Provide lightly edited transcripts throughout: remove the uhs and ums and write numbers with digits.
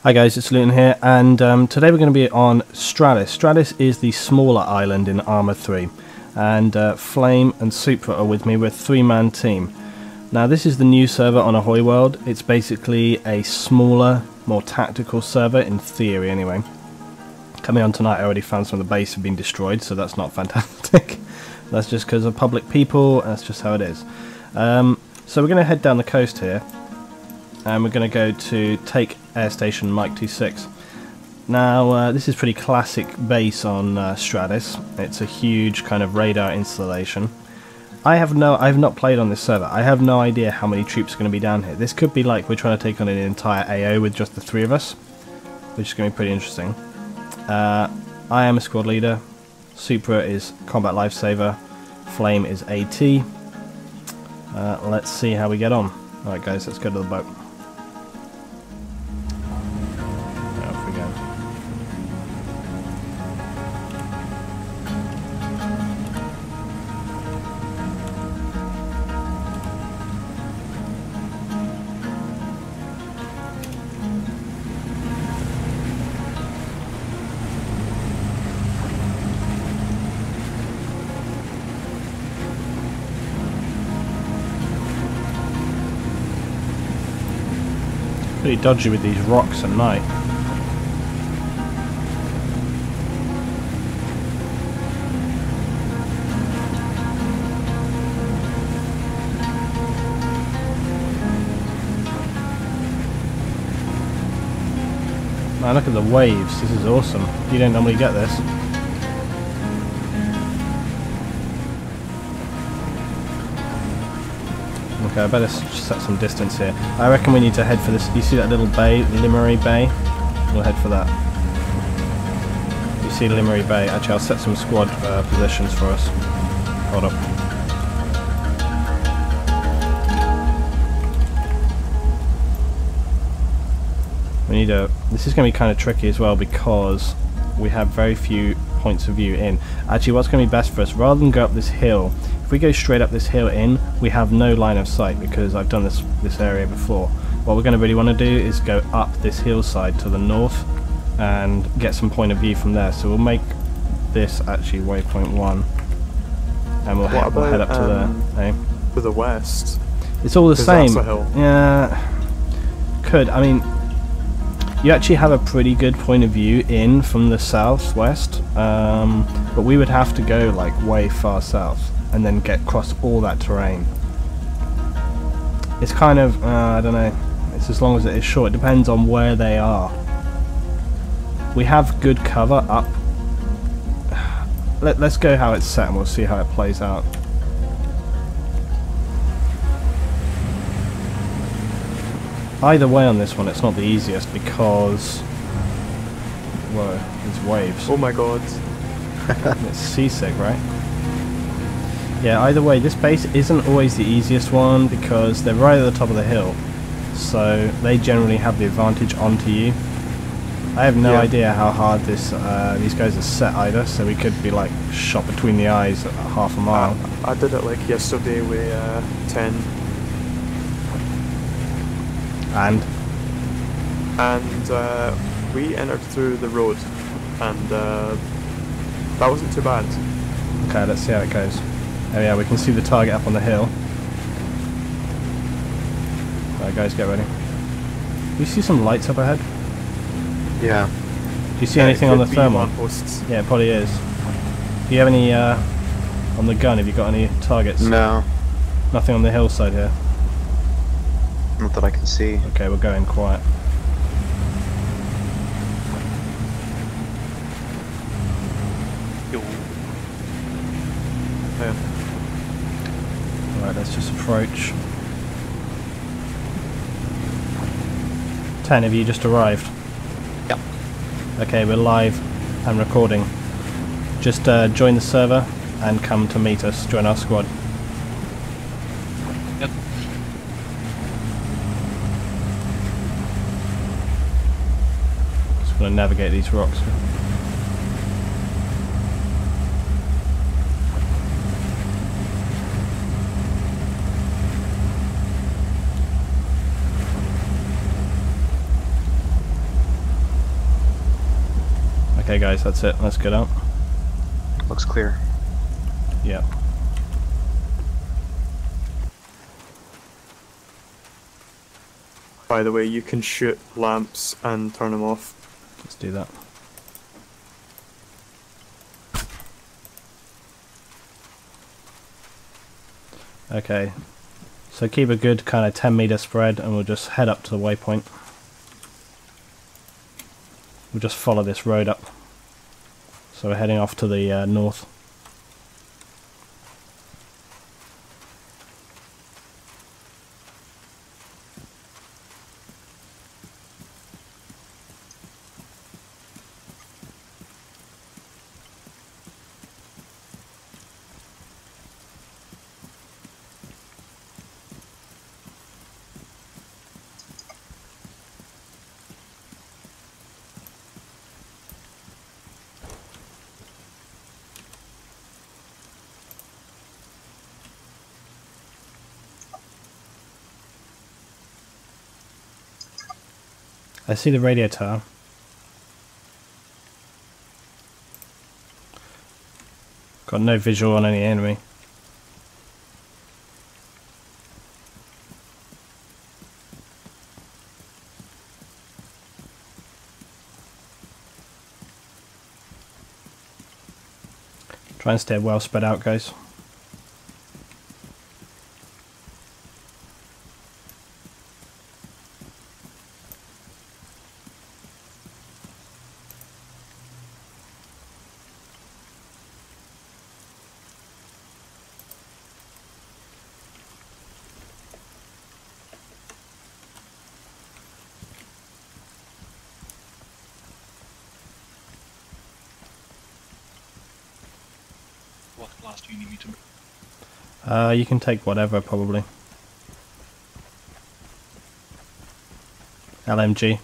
Hi guys, it's Luton here, and today we're going to be on Stralis. Stralis is the smaller island in Arma 3, and Flame and Supra are with me. We're a three-man team. Now this is the new server on Ahoy World. It's basically a smaller, more tactical server, in theory anyway. Coming on tonight, I already found some of the base have been destroyed, so that's not fantastic. That's just because of public people, and that's just how it is. So we're going to head down the coast here, and we're going to go to take Air Station Mike 26. Now this is pretty classic base on Stralis. It's a huge kind of radar installation. I've not played on this server. I have no idea how many troops are going to be down here. This could be like we're trying to take on an entire AO with just the three of us, which is going to be pretty interesting. I am a squad leader. Supra is combat lifesaver. Flame is AT. Let's see how we get on. Alright guys, let's go to the boat. Off we go. Pretty dodgy with these rocks at night. Man, look at the waves. This is awesome. You don't normally get this. Okay, I better set some distance here. I reckon we need to head for this. You see that little bay, Limery Bay? We'll head for that. You see Limery Bay. Actually, I'll set some squad positions for us. Hold up. We need a... This is going to be kind of tricky as well because we have very few points of view in. Actually, what's going to be best for us, rather than go up this hill, if we go straight up this hill in, we have no line of sight because I've done this area before. What we're going to really want to do is go up this hillside to the north and get some point of view from there. So we'll make this actually waypoint 1, and we'll head up to there. Eh? To the west. It's all the same. That's a hill. Yeah, could. I mean, you actually have a pretty good point of view in from the southwest, but we would have to go like way far south and then get across all that terrain. It's kind of, I don't know, it's as long as it is short. It depends on where they are. We have good cover up. Let's go how it's set and we'll see how it plays out. Either way on this one, it's not the easiest because... Whoa, there's waves. Oh my god. It's seasick, right? Yeah, either way, this base isn't always the easiest one because they're right at the top of the hill, so they generally have the advantage onto you. I have no idea how hard these guys are set either, so we could be like shot between the eyes at half a mile. I did it like yesterday with 10. And we entered through the road, and that wasn't too bad. Okay, let's see how it goes. Oh yeah, we can see the target up on the hill. Alright guys, get ready. Do you see some lights up ahead? Yeah. Do you see anything on the thermal? Posts. Yeah, it probably is. Do you have any on the gun? Have you got any targets? No. Nothing on the hillside here? Not that I can see. Okay, we'll go in quiet. Alright, let's just approach. 10 of you just arrived. Yep. Okay, we're live and recording. Just join the server and come to meet us, join our squad. Yep. Just going to navigate these rocks. Okay guys, that's it. Let's get out. Looks clear. Yeah. By the way, you can shoot lamps and turn them off. Let's do that. Okay. So keep a good kind of 10-meter spread and we'll just head up to the waypoint. We'll just follow this road up. So we're heading off to the north. I see the radio tower. Got no visual on any enemy. Try and stay well spread out, guys. What class do you need me to? You can take whatever, probably. LMG.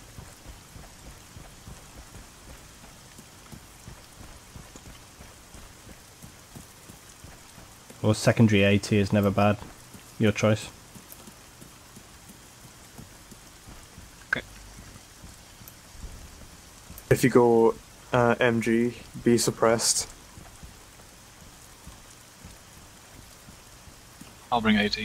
Or secondary AT is never bad. Your choice. Okay. If you go MG, be suppressed. I'll bring AT.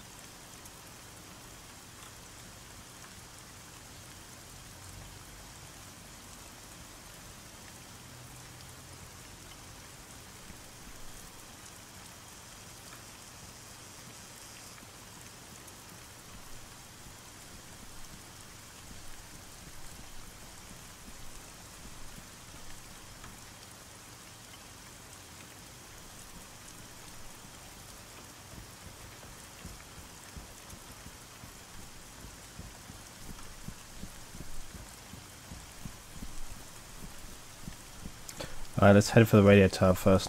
Alright, let's head for the radio tower first.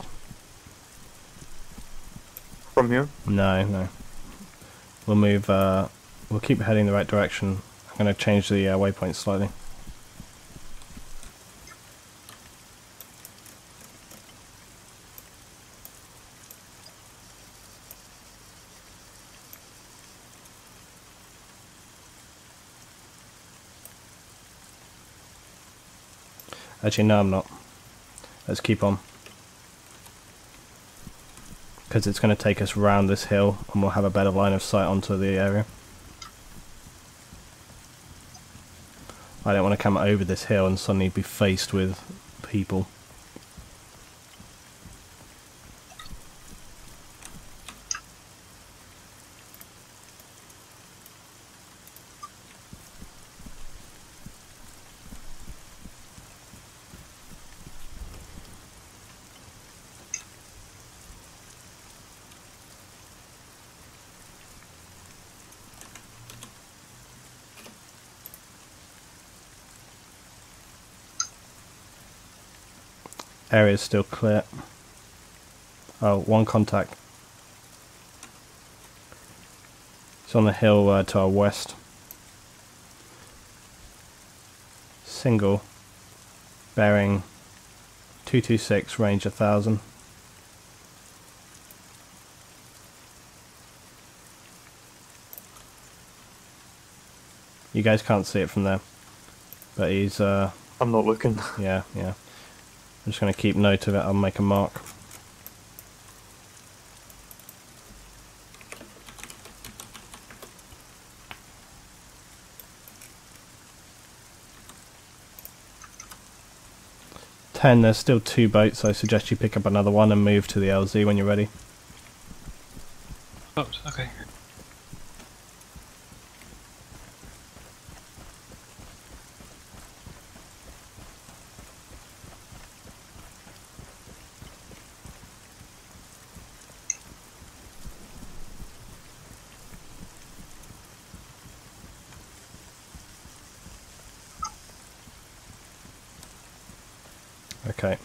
From here? No. We'll move, we'll keep heading the right direction. I'm going to change the waypoint slightly. Actually, no, I'm not. Let's keep on. Because it's going to take us round this hill and we'll have a better line of sight onto the area. I don't want to come over this hill and suddenly be faced with people. Area is still clear. Oh, one contact. It's on the hill to our west. Single. Bearing 226, range 1000. You guys can't see it from there. But he's I'm not looking. yeah. I'm just going to keep note of it. I'll make a mark. There's still 2 boats. I suggest you pick up another one and move to the LZ when you're ready. Oh, okay. Okay.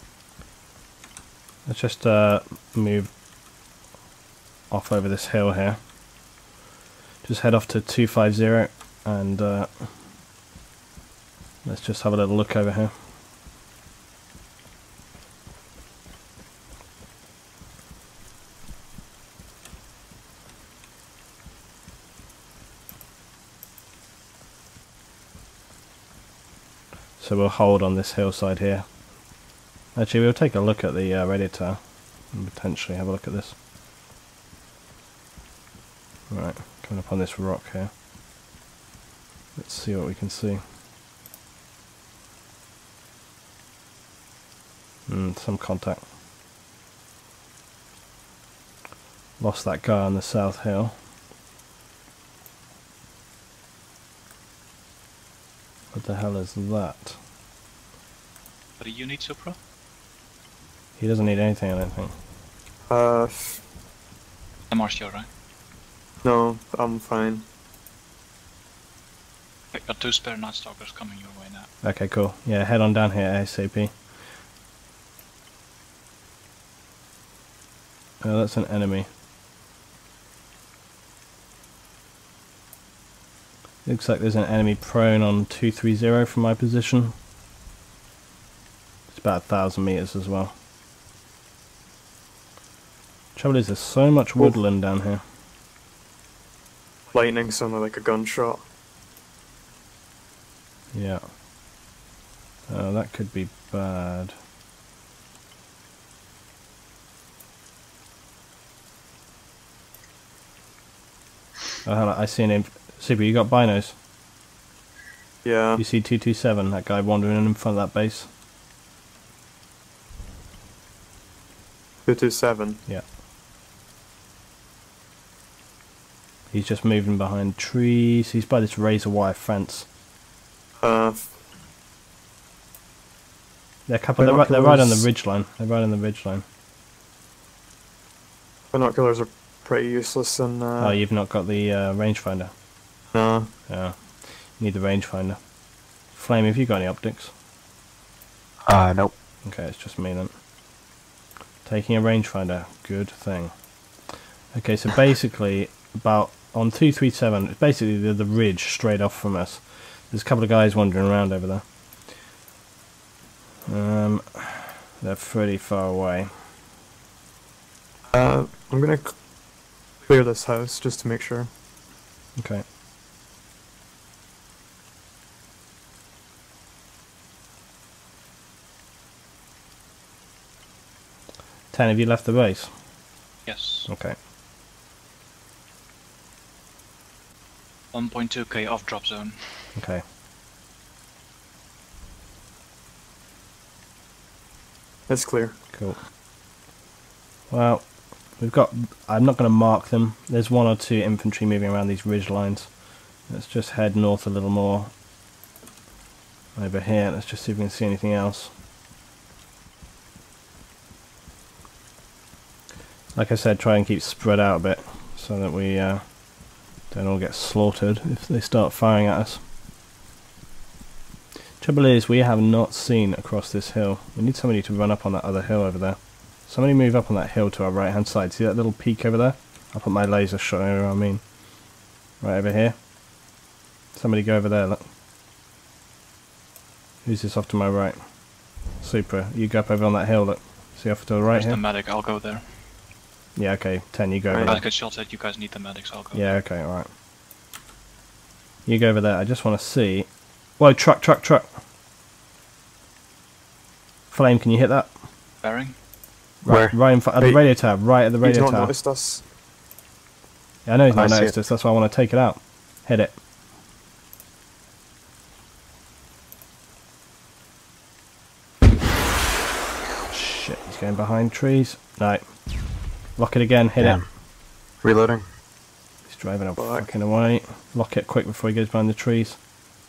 Let's just move off over this hill here. Just head off to 250 and let's just have a little look over here. So we'll hold on this hillside here. Actually, we'll take a look at the radio tower and potentially have a look at this. Right, coming up on this rock here. Let's see what we can see. Some contact. Lost that guy on the south hill. What the hell is that? What do you need, Supra? He doesn't need anything, I don't think. The Martial, right? No, I'm fine. I got 2 spare Night Stalkers coming your way now. Okay, cool. Yeah, head on down here ASAP. Oh, that's an enemy. Looks like there's an enemy prone on 230 from my position. It's about 1,000 meters as well. Trouble is, there's so much woodland down here. Lightning sounded like a gunshot. Yeah. Oh, that could be bad. Oh, hell, I see an imp. Super, you got binos? Yeah. You see 227, that guy wandering in front of that base? 227. Yeah. He's just moving behind trees. He's by this razor wire fence. They're a couple. They're right on the ridgeline. They're right on the ridgeline. Binoculars are pretty useless in. Oh, you've not got the rangefinder. No. Yeah. You need the rangefinder. Flame, have you got any optics? Nope. Okay, it's just me then. Taking a rangefinder. Good thing. Okay, so basically, about on 237, it's basically the ridge straight off from us. There's a couple of guys wandering around over there. They're pretty far away. I'm gonna clear this house just to make sure. Okay. Ten, have you left the base? Yes. Okay. 1.2k off drop zone. Okay. It's clear. Cool. Well, we've got... I'm not going to mark them. There's 1 or 2 infantry moving around these ridge lines. Let's just head north a little more. Over here, let's just see if we can see anything else. Like I said, try and keep spread out a bit so that we don't all get slaughtered if they start firing at us. Trouble is, we have not seen across this hill. We need somebody to run up on that other hill over there. Somebody move up on that hill to our right hand side. See that little peak over there? I'll put my laser shot over, right over here. Somebody go over there, look. Who's this off to my right? Super. You go up over on that hill, look. See off to the right Where's here? the medic? I'll go there. Yeah, okay. 10, you go over Right. there. I get shot at, you guys need the medics, I'll go. Yeah, okay, alright. You go over there. I just want to see... Whoa, truck! Flame, can you hit that? Bearing. Where? Right at the Wait. radio tower, right at the He's radio not tower. noticed us. Yeah, I know he's not I see noticed it. us, that's why I want to take it out. Hit it. Shit, he's going behind trees. No. Lock it again, hit Damn. it. Reloading. He's driving Fuck. fucking away. Lock it quick before he goes behind the trees.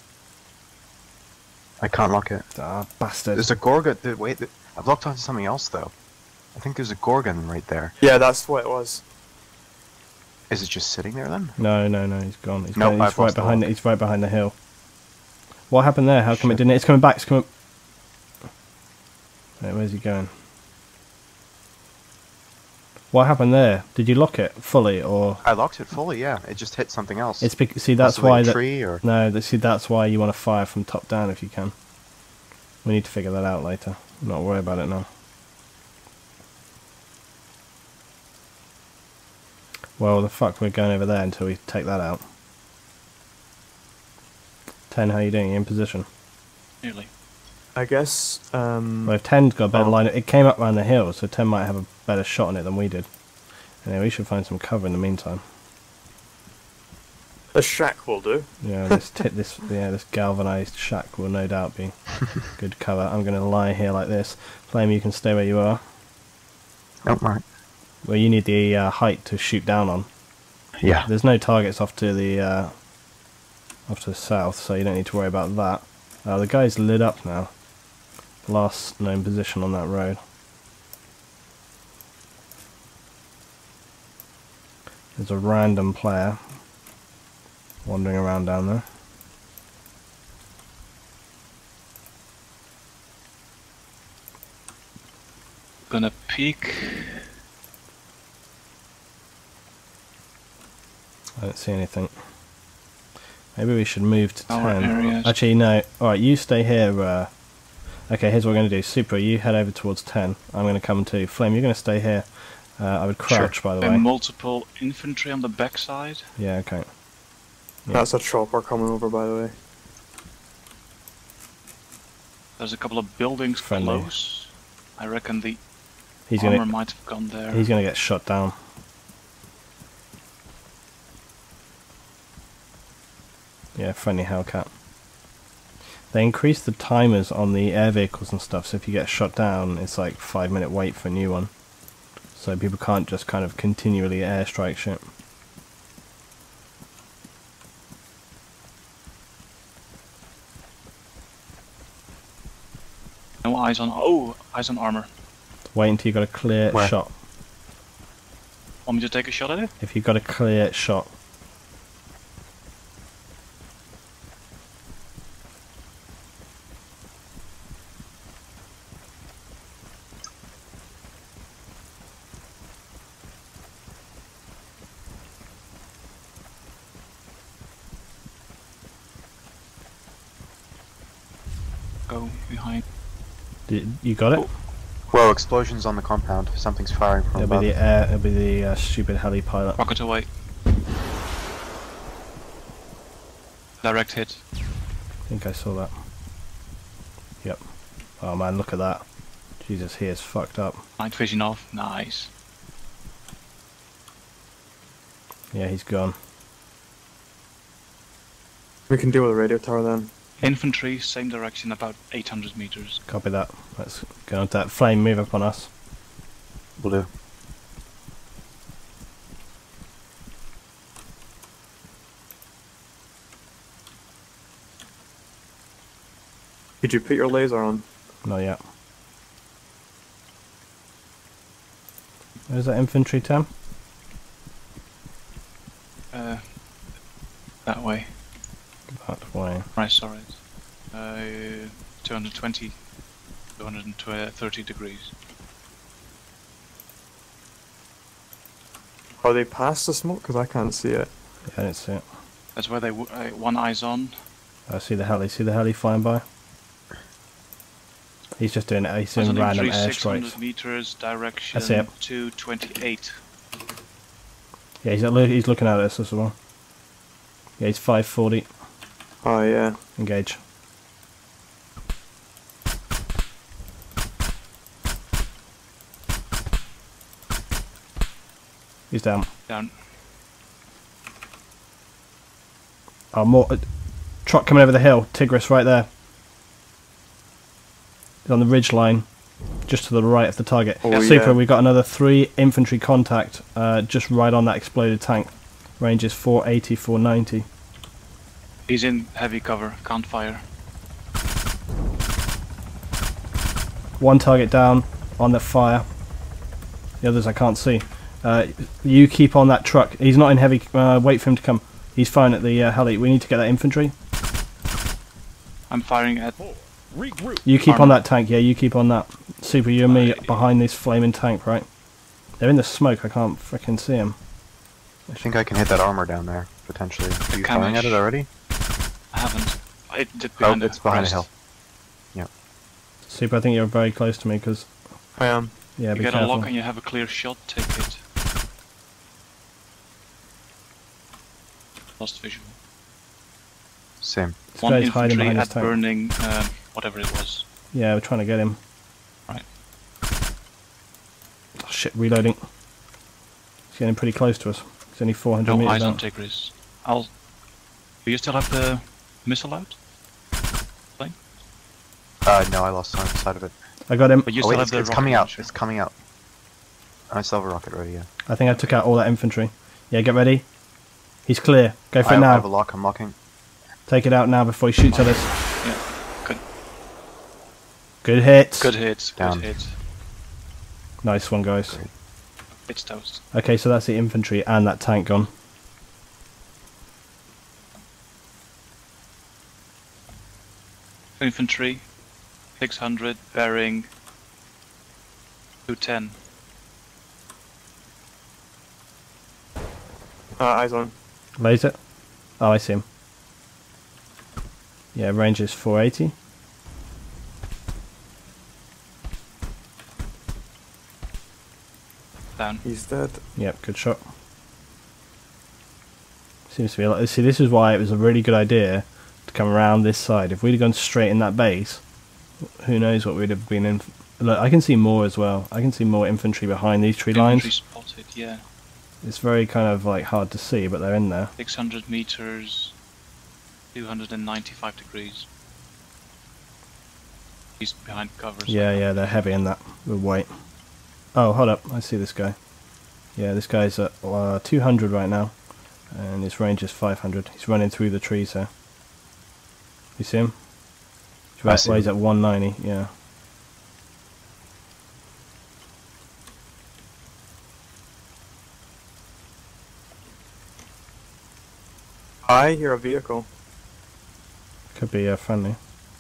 I can't lock it. Ah, bastard. There's a Gorgon. Wait, I've locked onto something else though. I think there's a Gorgon right there. Yeah, that's what it was. Is it just sitting there then? No, he's gone. He's, Nope, he's I've right lost the behind. lock. He's right behind the hill. What happened there? How come it Shit. didn't? It's coming back. It's coming. Wait, where's he going? What happened there? Did you lock it fully, or I locked it fully. Yeah, it just hit something else. it's see that's Possibly why a that tree or see that's why you want to fire from top down if you can. We need to figure that out later. Not worry about it now. Well, the fuck, we're going over there until we take that out. 10, how you doing? You in position? Nearly. I guess. Well, if 10's got a better Oh. line, it came up around the hill, so 10 might have a better shot on it than we did. Anyway, we should find some cover in the meantime. A shack will do. Yeah, this galvanized shack will no doubt be good cover. I'm going to lie here like this. Flame, you can stay where you are. Nope, right. Well, you need the height to shoot down on. Yeah. There's no targets off to the south, so you don't need to worry about that. The guy's lit up now. Last known position on that road. There's a random player wandering around down there. Gonna peek. I don't see anything. Maybe we should move to Our 10. areas. Actually, no. Alright, you stay here. Okay, here's what we're going to do. Super, you head over towards 10. I'm going to come to Flame, you're going to stay here. I would crouch, by the way. Multiple infantry on the backside. Yeah, okay. Yeah. That's a chopper coming over, by the way. There's a couple of buildings Friendly. close. I reckon the He's armor going to might have gone there. he's going to get shot down. Yeah, friendly Hellcat. They increased the timers on the air vehicles and stuff, so if you get shot down, it's like 5-minute wait for a new one. So people can't just kind of continually airstrike shit. No eyes on. Oh, eyes on armor. Wait until you got a clear Where? shot. Want me to take a shot at it? If you've got a clear shot. Go behind. You got it? Oh. Whoa, explosions on the compound. Something's firing from It'll above. be the air. It'll be the stupid heli pilot. Rocket away. Direct hit. I think I saw that. Yep. Oh man, look at that. Jesus, he is fucked up. Night vision off. Nice. Yeah, he's gone. We can deal with the radio tower then. Infantry, same direction, about 800 meters. Copy that. Let's go on to that. Flame, move up on us. Will do. Did you put your laser on? Not yet. Where's that infantry, Tam? That way. That way. I saw it. 220, 230 degrees. Are they past the smoke? Because I can't see it. Yeah, I didn't see it. That's where they one eye's on. I see the heli. See the heli flying by? He's just doing it. He's There's doing an random infantry, airstrikes. 600 meters, direction That's it. 228. Yeah, he's looking at us as well. Yeah, he's 540. Oh yeah. Engage. He's down. Down. Oh, more truck coming over the hill. Tigris right there. He's on the ridge line, just to the right of the target. Oh, Super. yeah. We've got another 3 infantry contact, just right on that exploded tank. Range is 480, 490. He's in heavy cover. Can't fire. One target down on the fire. The others I can't see. You keep on that truck. He's not in heavy. Wait for him to come. He's firing at the heli. We need to get that infantry. I'm firing at. You keep on Armor. that tank. Yeah, you keep on that. Super, you and me behind this flaming tank, right? They're in the smoke. I can't frickin' see them. I think I can hit that armor down there, potentially. Are you Can firing I at it already? I haven't. It's Oh, behind it's behind a crest. hill. Super, I think you're very close to me because I am. yeah, You be get careful. a lock and you have a clear shot. Take it. Lost visual. Same. This One guy's hiding infantry behind his at tank. burning, whatever it was. Yeah, we're trying to get him. Right. Oh, shit, reloading. He's getting pretty close to us. He's only 400 No meters eyes on out. Tigris. I'll. Do you still have the missile out? No, I lost sight of it. I got him. But you Oh still wait, have the it's rocket coming out. launcher. It's coming out. I still have a rocket ready, yeah. I think I took out all that infantry. Yeah, get ready. He's clear. Go for I it have a now. lock, I'm locking. Take it out now before he shoots at us. Yeah. Good. Good hit. Good hit. Down. Good hit. Nice one, guys. Great. It's toast. Okay, so that's the infantry and that tank gone. Infantry. 600 bearing 210. Eyes on. Laser. Oh, I see him. Yeah, range is 480. Down. He's dead. Yep, good shot. Seems to be a lot. See, this is why it was a really good idea to come around this side. If we'd have gone straight in that base, who knows what we'd have been in. Look, I can see more as well. I can see more infantry behind these tree Infantry lines. spotted, yeah. It's very kind of like hard to see, but they're in there. 600 meters, 295 degrees. He's behind cover. so- Yeah, yeah, they're heavy in that. We'll wait. Oh, hold up. I see this guy. Yeah, this guy's at 200 right now. And his range is 500. He's running through the trees there. You see him? I see He's him. at 190, yeah. I hear a vehicle. Could be friendly.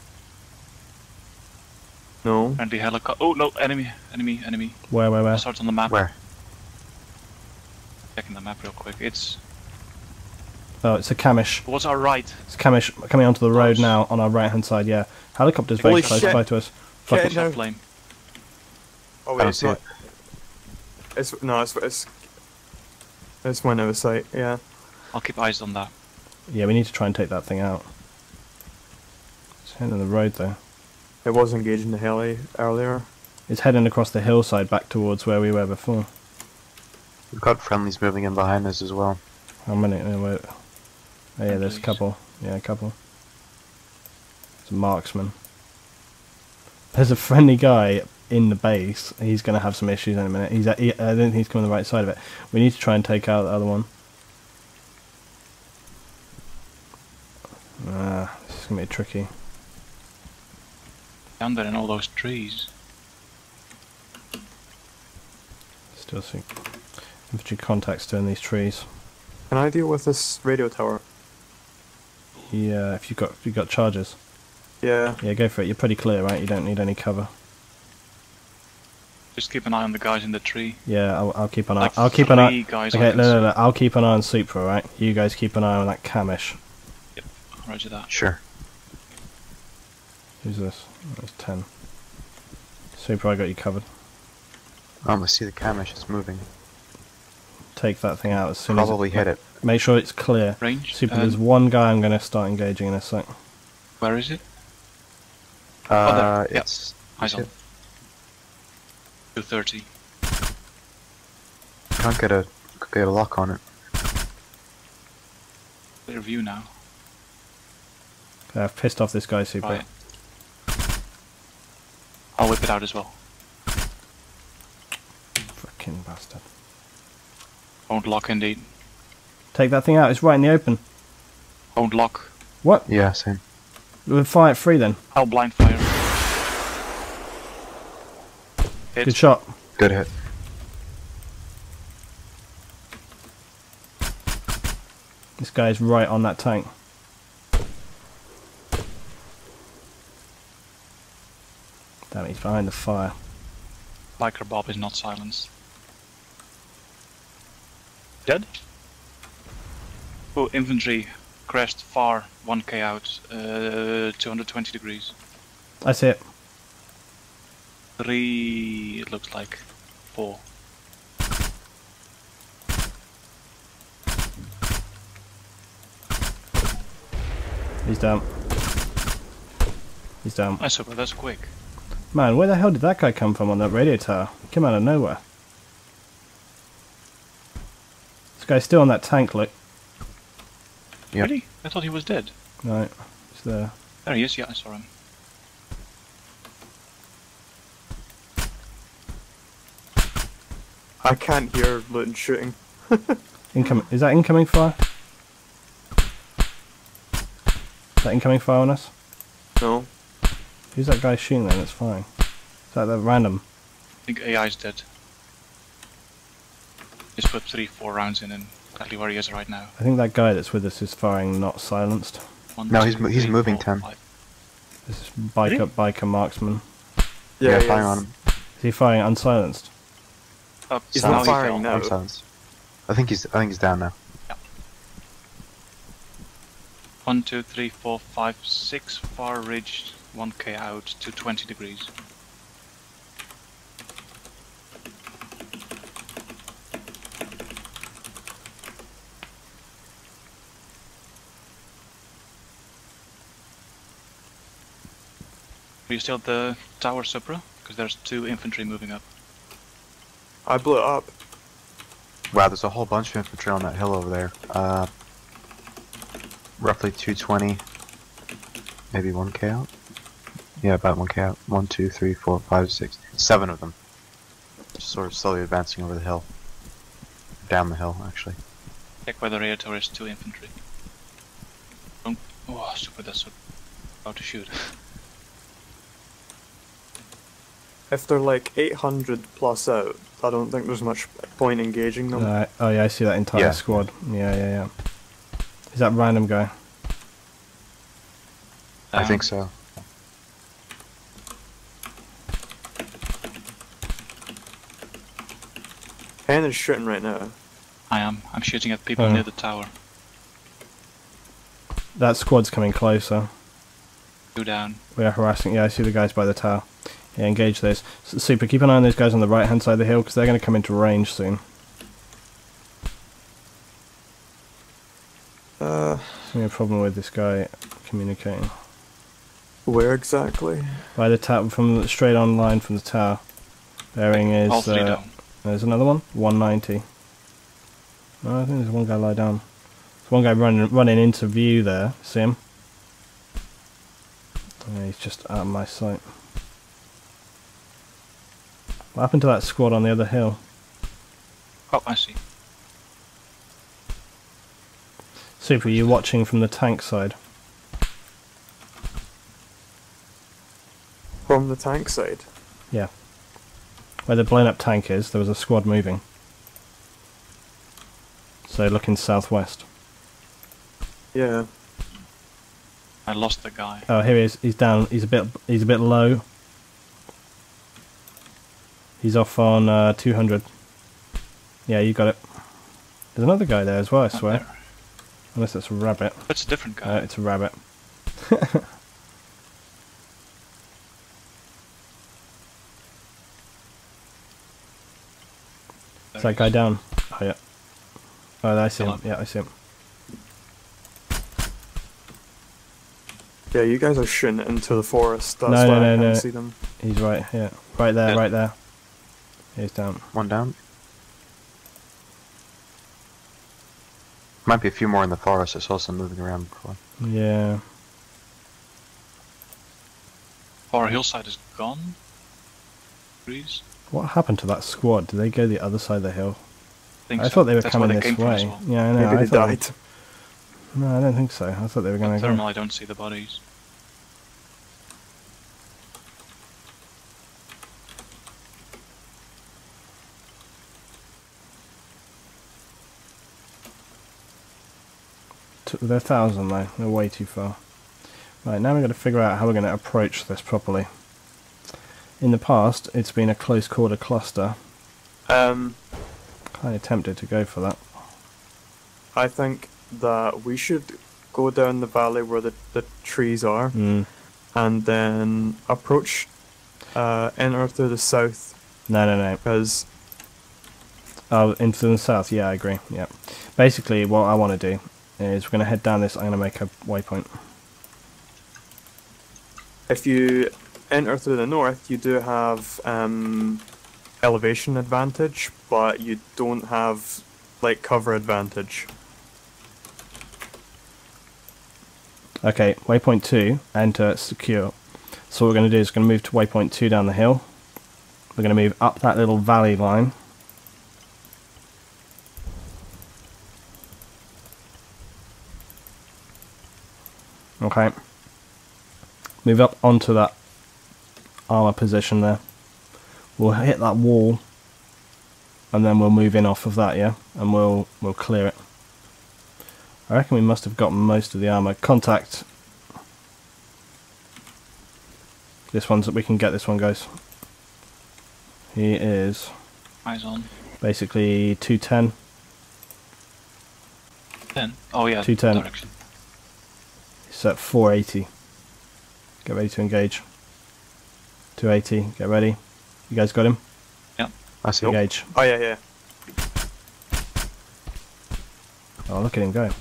No. Friendly helicopter. Oh no, enemy, enemy, enemy. Where? Starts on the map. Where? Checking the map real quick. It's Oh, it's a Kamish. what's our right? It's Kamish coming onto the road Close. now on our right hand side, yeah. Helicopter's very Holy close shit. by to us. Fuck Shit. it. No. Flame. Oh I wait, don't it's see not. it. It's one other site. Yeah. I'll keep eyes on that. Yeah, we need to try and take that thing out. It's heading the road though. It was engaging the heli earlier. It's heading across the hillside back towards where we were before. We've got friendlies moving in behind us as well. How many? Wait. Oh, yeah, there's a Friendlies. couple. Yeah, a couple. It's a marksman. There's a friendly guy in the base. He's going to have some issues in a minute. I don't think he's coming on the right side of it. We need to try and take out the other one. This is going to be tricky. Down there in all those trees. Still see infantry contacts still in these trees. Can I deal with this radio tower? Yeah, if you've got charges. Yeah. Yeah, go for it. You're pretty clear, right? You don't need any cover. Just keep an eye on the guys in the tree. Yeah, I'll keep an eye. Like I'll keep an eye. three guys I Okay, can no. I'll keep an eye on Supra, right? You guys keep an eye on that Kamish. Roger that. Sure. Who's this? That's 10. Supra, I got you covered. I see the Kamish, it's moving. Take that thing out as soon Probably as hit it. Make sure it's clear. Range. Super, there's one guy I'm going to start engaging in a sec. Where is it? Uh, Yeah. it's... Eyes on. it. 230. Can't get a Could get a lock on it. Clear view now. Okay, I've pissed off this guy super. Right. I'll whip it out as well. Frickin' bastard. Won't lock indeed. Take that thing out, it's right in the open. Won't lock. What? Yeah, same. We'll fire it free then. I'll blind fire. Hit. Good shot. Good hit. This guy's right on that tank. Damn it, he's behind the fire. Biker Bob is not silenced. Dead? Oh, infantry. Crest far, 1k out, 220 degrees. I see it. 3, it looks like. 4. He's down. He's down. Nice, super, that's quick. Man, where the hell did that guy come from on that radio tower? He came out of nowhere. This guy's still on that tank, look. Yep. Really? I thought he was dead. Right, he's there. There he is, yeah, I saw him. I can't hear Luton shooting. Incoming. Is that incoming fire? Is that incoming fire on us? No. Who's that guy shooting then? That's fine. Is that random? I think AI's dead. Just put 3-4 rounds in and exactly where he is right now. I think that guy that's with us is firing not silenced. 1, No, 2, he's 3, moving 4, 10. 5. This is biker marksman. Yeah, he fire is. on him. Is he firing unsilenced? Up, He's now not he firing fell. now. I'm silenced. I think he's down now. 1, 2, 3, 4, 5, 6 far ridge, 1k out to 20 degrees. Are you still at the tower, Supra? Because there's 2 infantry moving up. I blew it up. Wow, there's a whole bunch of infantry on that hill over there. Roughly 220. Maybe 1k out? Yeah, about 1k out. 1, 2, 3, 4, 5, 6. 7 of them. Just sort of slowly advancing over the hill. Down the hill, actually. Check where the rear tower is, 2 infantry. Don't... Oh, Super, that's about to shoot. If they're like 800 plus out, I don't think there's much point engaging them. Right. Oh yeah, I see that entire Yeah. squad. Yeah. Is that random guy? I think so. Hen is shooting right now. I am. I'm shooting at people Oh. near the tower. That squad's coming closer. 2 down. We are harassing. Yeah, I see the guys by the tower. Yeah, engage those. Super, keep an eye on those guys on the right hand side of the hill because they're going to come into range soon. There's a problem with this guy communicating. Where exactly? By the tower, from straight on line from the tower. Bearing is. All 3 down. There's another one. 190. Oh, I think there's one guy lie down. There's one guy running into view there. See him? Yeah, he's just out of my sight. What happened to that squad on the other hill? Oh, I see. Super, are you watching from the tank side? From the tank side. Yeah. Where the blown up tank is, there was a squad moving. So looking southwest. Yeah. I lost the guy. Oh, here he is. He's down. He's a bit low. He's off on 200. Yeah, you got it. There's another guy there as well, I Up swear. there. Unless it's a rabbit. That's a different guy. It's a rabbit. Is that guy down? Oh, yeah. Oh, I see him. Yeah, I see him. Yeah, you guys are shooting into the forest. That's No, why no, I no. can't see them. He's right here. Right there, Yeah. right there. He's down. One down. Might be a few more in the forest. I saw some moving around before. Yeah. Our hillside is gone. Trees. What happened to that squad? Did they go the other side of the hill? Think I so. thought they were That's coming where they this came from way. as well. Yeah, I know. Maybe I they thought died. No, I don't think so. I thought they were going But to thermal, go. I don't see the bodies. They're 1,000 though. They're way too far. Right, now we've got to figure out how we're going to approach this properly. In the past, it's been a close quarter cluster. Um, Kind of tempted to go for that. I think that we should go down the valley where the trees are, and then approach, enter through the south, No. because Oh, into the south. Yeah, I agree. Yeah. Basically, what I want to do is we're going to head down this. I'm going to make a waypoint. if you enter through the north, you do have elevation advantage, but you don't have like cover advantage. Okay, waypoint 2, enter secure. So what we're going to do is we're going to move to waypoint 2 down the hill. We're going to move up that little valley line. Okay. Move up onto that armor position there. We'll hit that wall, and then we'll move in off of that, yeah? And we'll clear it. I reckon we must have got most of the armor. Contact. This one's we can get this one, guys. He is Eyes on. basically 210. 10. Oh yeah. 210. Direction. He's at 480. Get ready to engage. 280. Get ready. You guys got him? Yeah. I see. Engage. Oh yeah. Oh, look at him go.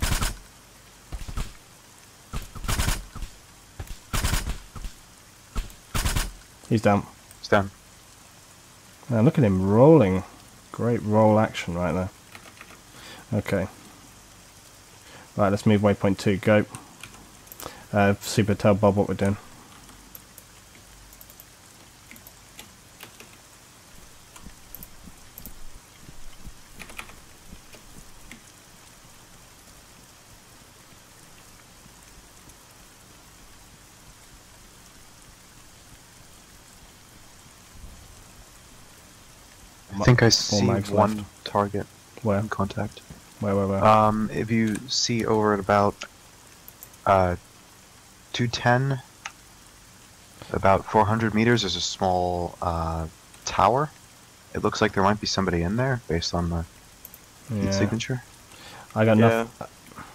He's down. It's down. Now look at him rolling. Great roll action right there. Okay. Right, let's move waypoint 2. Go. Super, tell Bob what we're doing. I think I see mags one left. target Where? in contact. Where? If you see over at about 210, about 400 meters, there's a small tower. It looks like there might be somebody in there based on the heat Yeah. signature. I got Yeah. nothing.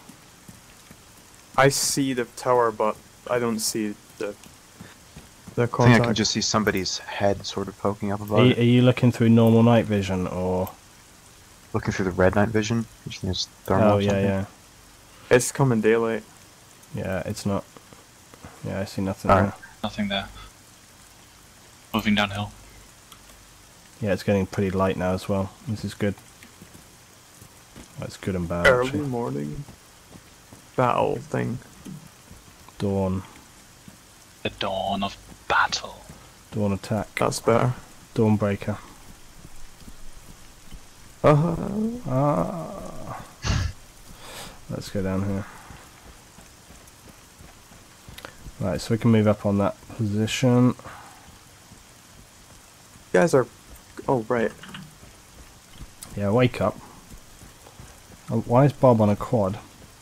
I see the tower, but I don't see the I think I contact. can just see somebody's head sort of poking up above Are it. you looking through normal night vision or? Looking through the red night vision, which is thermal Oh or yeah, something. yeah, It's coming daylight. yeah. It's not. Yeah, I see nothing Alright. there. Nothing there. Moving downhill. Yeah, it's getting pretty light now as well. This is good. That's good and bad Early actually. morning battle thing. Dawn, The dawn of battle. dawn attack, That's better. dawnbreaker. Ah. Let's go down here. Right, so we can move up on that position. You guys are. Oh right. Yeah, wake up. Why is Bob on a quad?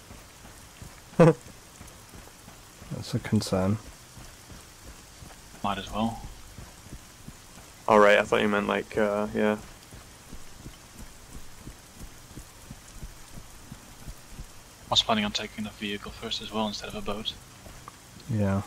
That's a concern. Might as well. All right. I thought you meant like yeah. I was planning on taking the vehicle first as well instead of a boat. Yeah.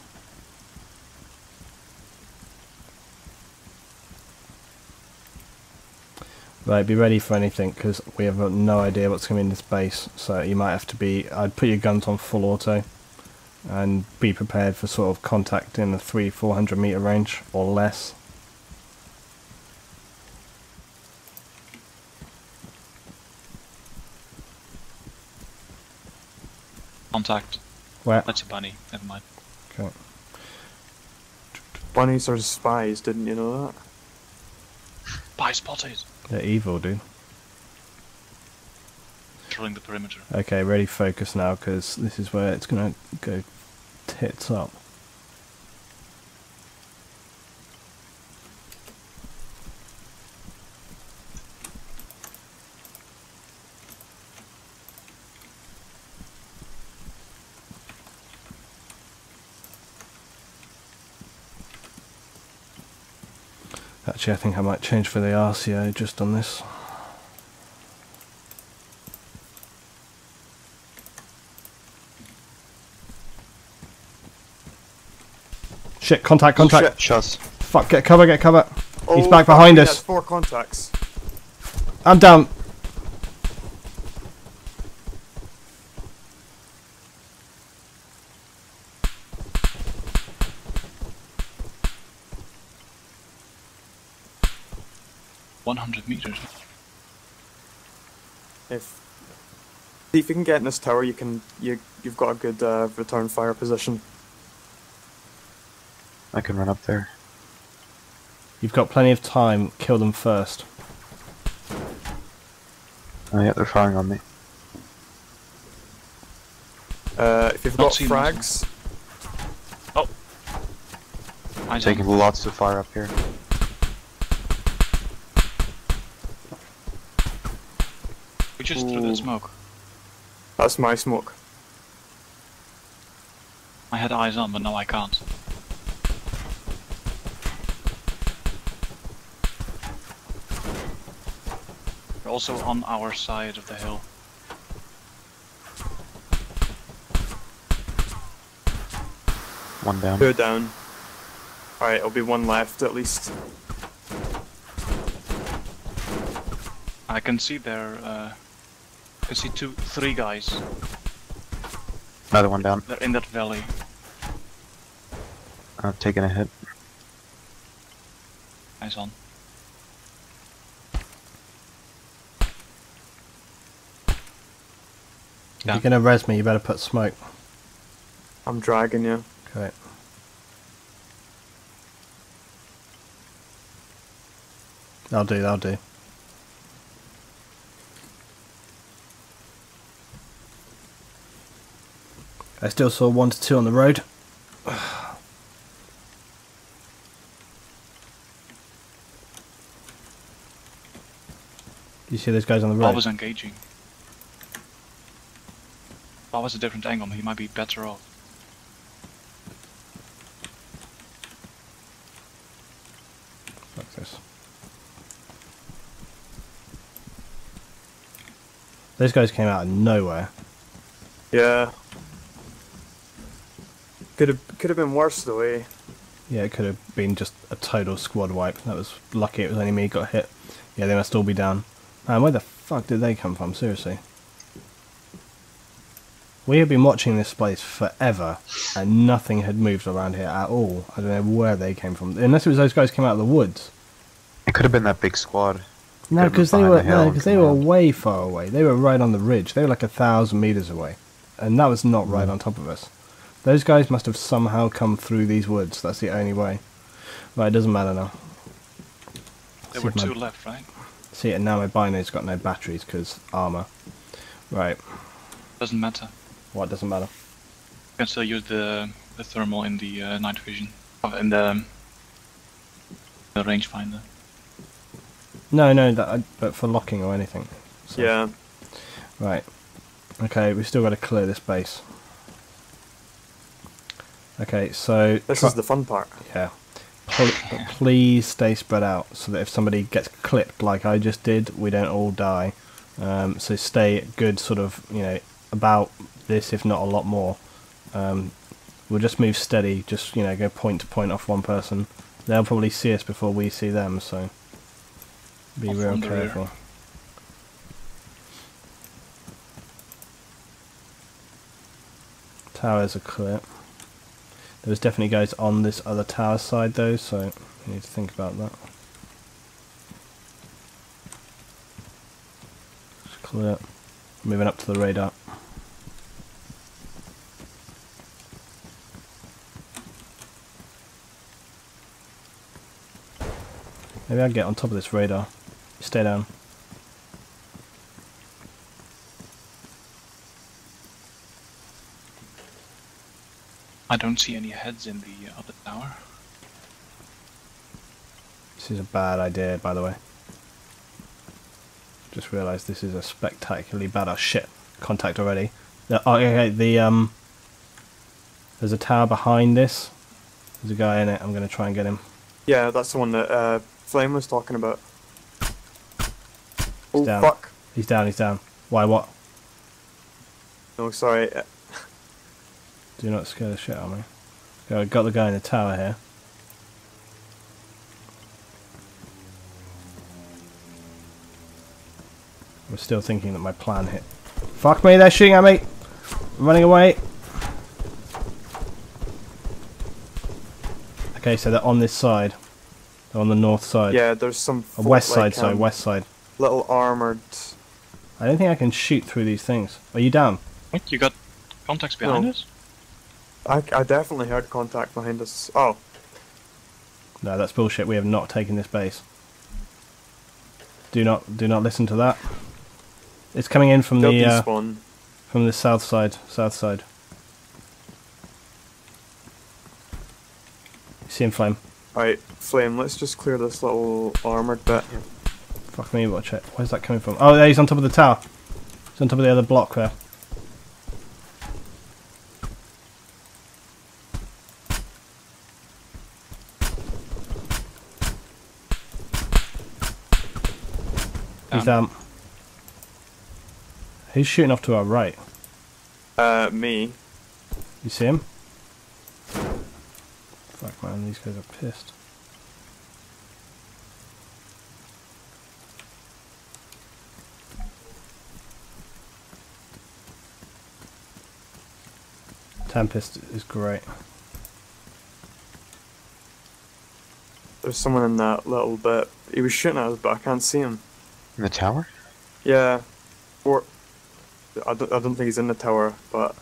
Right, be ready for anything because we have no idea what's coming in this base. So you might have to be. I'd put your guns on full auto, and be prepared for sort of contact in the 300-400 meter range or less. Contact. Where? That's a bunny. Never mind. Okay. Bunnies are spies, didn't you know that? Spy spotted. They're evil, dude. Controlling the perimeter. Okay, ready, focus now, because this is where it's gonna go tits up. Actually, I think I might change for the RCO just on this. Shit, contact, contact. Shit, shots. Fuck, get cover, get cover. He's Oh, back fuck, behind he us. has 4 contacts. I'm down. $100 meters. See if you can get in this tower, you've got a good return fire position. I can run up there. You've got plenty of time. Kill them first. Oh yeah, they're firing on me. If you've Not got seen frags, Eyes Taking on. lots of fire up here. We just threw Ooh. that smoke. that's my smoke. I had eyes on, but now I can't. They're also on our side of the hill. One down. 2 down. Alright, it'll be 1 left at least. I can see there. I can see 3 guys. Another one down. They're in that valley. I've taken a hit. Eyes on. If you're gonna res me, you better put smoke. I'm dragging you. Okay. That'll do, that'll do. I still saw 1 to 2 on the road. You see those guys on the Bob road? was engaging. Bob was a different angle, he might be better off. Fuck this. Those guys came out of nowhere. Yeah. Could have been worse though, eh? Yeah, it could have been just a total squad wipe. That was lucky it was only me got hit. Yeah, they must all be down. Man, where the fuck did they come from? Seriously. We have been watching this place forever, and nothing had moved around here at all. I don't know where they came from. Unless it was those guys came out of the woods. It could have been that big squad. No, Could've because been they behind were the hill and come around. way far away. They were right on the ridge. They were like 1,000 meters away, and that was not right on top of us. Those guys must have somehow come through these woods. That's the only way. Right, it doesn't matter now. There See were if my- 2 left, right? See, and now my bino's got no batteries because armor. Right, Doesn't matter. what doesn't matter? You can still use the thermal in the night vision. In the rangefinder. No, but for locking or anything. So- Yeah. Right. Okay, we've still got to clear this base. Okay, so This is the fun part. yeah. Please stay spread out so that if somebody gets clipped like I just did, we don't all die. So stay at good sort of, about this, if not a lot more. We'll just move steady, just, go point to point off one person. They'll probably see us before we see them, so be Off real from the rear. careful. Towers are clear. There's definitely guys on this other tower side though, so you need to think about that. It's clear. Moving up to the radar. Maybe I'll get on top of this radar. Stay down. I don't see any heads in the other tower. This is a bad idea, by the way. Just realised this is a spectacularly bad. Oh shit! Contact already. Okay, there's a tower behind this. There's a guy in it. I'm gonna try and get him. Yeah, that's the one that Flame was talking about. Oh down. fuck! He's down. He's down. Why? What? No, sorry. Do not scare the shit out of me. Okay, I've got the guy in the tower here. I'm still thinking that my plan hit. Fuck me, they're shooting at me! I'm running away! Okay, so they're on this side. They're on the north side. Yeah, there's some. West side, like, sorry, west side. Little armored. I don't think I can shoot through these things. Are you down? What? You got contacts behind No. us? I definitely heard contact behind us. Oh, No, that's bullshit. We have not taken this base. Do not listen to that. It's coming in from they'll the despawn. from the south side. South side. You see him, Flame? Alright, Flame, let's just clear this little armored bit. Fuck me, watch it. Where's that coming from? Oh, there, he's on top of the tower. He's on top of the other block there. He's Who's shooting off to our right? Me. You see him? Fuck man, these guys are pissed. Tempest is great. There's someone in that little bit. He was shooting at us, but I can't see him. In the tower? Yeah. Or I don't think he's in the tower, but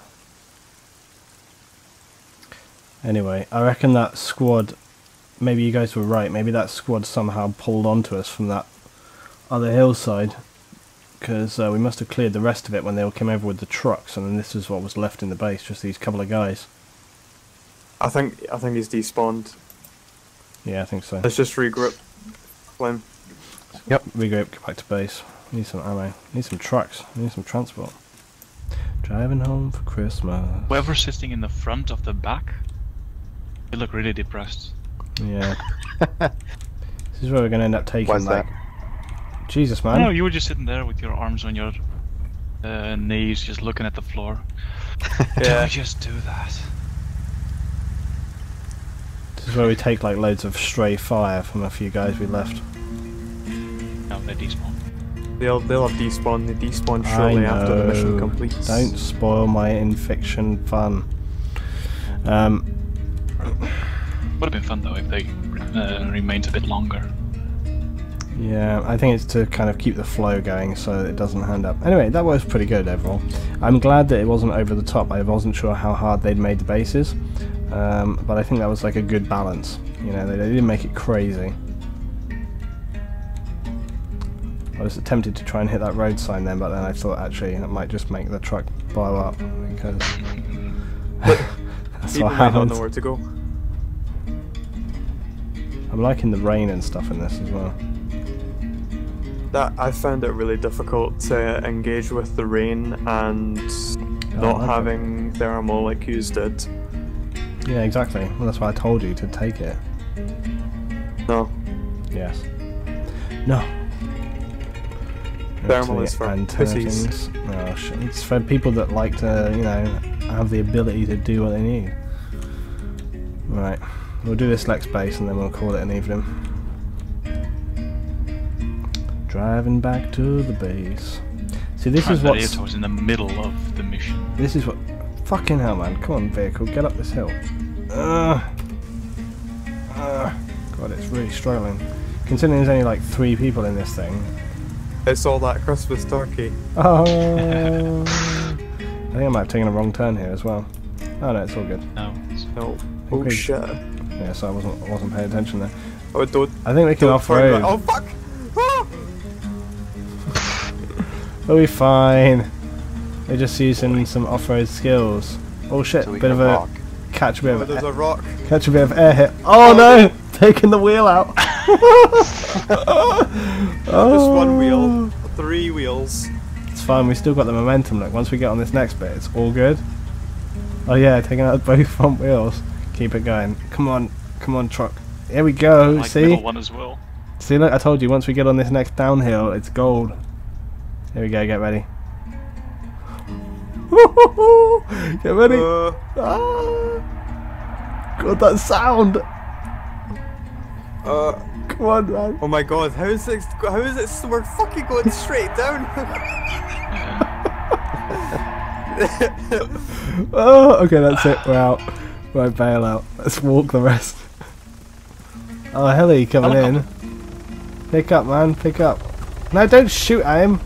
Anyway, I reckon that squad, maybe you guys were right, maybe that squad somehow pulled onto us from that other hillside, because we must have cleared the rest of it when they all came over with the trucks, and then this is what was left in the base, just these couple of guys. I think he's despawned. Yeah, I think so. Let's just regroup. Flame. Yep, regroup, get back to base. Need some ammo, need some trucks, need some transport. Driving home for Christmas. Whoever's sitting in the front of the back, they look really depressed. Yeah. This is where we're going to end up taking, Why's like... that? Jesus, man. No, you were just sitting there with your arms on your knees, just looking at the floor. Yeah. Don't we just do that? This is where we take, like, loads of stray fire from a few guys we left. No, they despawn. They'll have despawned. They despawn shortly after the mission completes. Don't spoil my in-fiction fun. Would have been fun though if they remained a bit longer. Yeah, I think it's to kind of keep the flow going so it doesn't hand up. Anyway, that was pretty good overall. I'm glad that it wasn't over the top. I wasn't sure how hard they'd made the bases, but I think that was like a good balance. You know, they didn't make it crazy. I was tempted to try and hit that road sign then, but then I thought actually that might just make the truck blow up because that's People what might not happens. know where to go. I'm liking the rain and stuff in this as well. That I found it really difficult to engage with the rain and not okay. having thermal like you did. Yeah, exactly. Well, that's why I told you to take it. No, Yes. No. thermal is for antenna pussies. things. Oh, shit. It's for people that like to, you know, have the ability to do what they need. Right. We'll do this next base and then we'll call it an evening. Driving back to the base. See, this is what's... was in the middle of the mission. This is what... Fucking hell, man. Come on, vehicle. Get up this hill. God, it's really struggling. Considering there's only like 3 people in this thing. It's all that Christmas turkey. Oh... I think I might have taken a wrong turn here as well. Oh no, it's all good. No. No. Okay. Oh shit. Yeah, so I wasn't paying attention there. Oh, don't. I think we can Don't turn off-road. right. Oh fuck! Ah! We'll be fine. We're just using some off-road skills. Oh shit, So we bit can of a rock. catch a bit Oh, of there's a rock. catch a bit of air hit. Oh no! Taking the wheel out. Just one wheel. 3 wheels. It's fine, we still got the momentum. Look, once we get on this next bit, it's all good. Oh yeah, taking out both front wheels. Keep it going. Come on, truck. Here we go. Like See? middle one as well. See, look, I told you, once we get on this next downhill, it's gold. Here we go, get ready. Get ready. Ah. God, that sound. Come on, man. Oh my god, how is it? We're fucking going straight down. Oh, okay, that's it. We're out. Right, bail out. Let's walk the rest. Oh, heli coming in. Pick up, man. Pick up. No, don't shoot at him.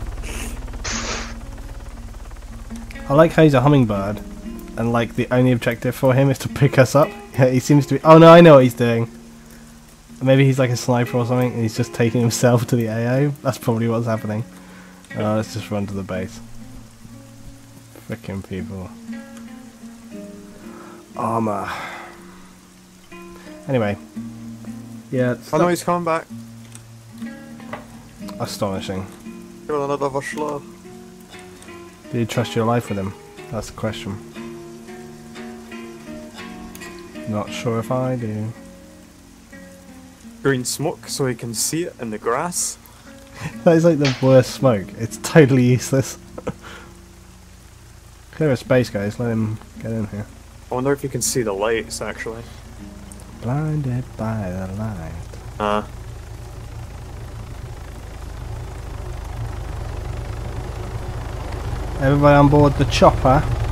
I like how he's a hummingbird, and like the only objective for him is to pick us up. Yeah, he seems to be. Oh no, I know what he's doing. Maybe he's like a sniper or something, and he's just taking himself to the AO. That's probably what's happening. Let's just run to the base. Frickin' people. Armor. Anyway. Yeah, I know he's coming back. astonishing. Got another Varsla. Do you trust your life with him? That's the question. Not sure if I do. Green smoke so he can see it in the grass. That is like the worst smoke. It's totally useless. Clear a space, guys. Let him get in here. I wonder if you can see the lights actually. Blinded by the light. Everybody on board the chopper.